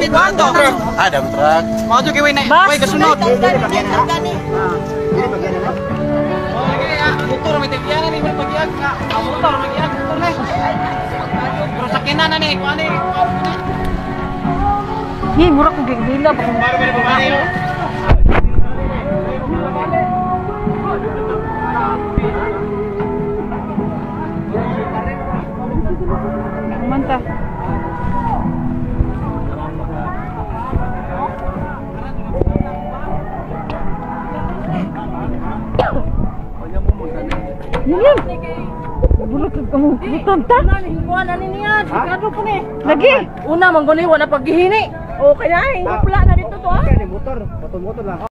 Kuan to. Adam truck. Mao jud giway na. Way kasunod. Motor may tigyan ni may pagiag ka. Motor may pagiag motor na. Pero sakinan na ni kuan ni. Ni murag ko gigila ba kung manta. Yun. Bulot kamu buton ta. Kuan ani niya, sigado po ni. Lagi. Una mangguni wala paghihini. Okay na, pula na dito to ah. Motor lang.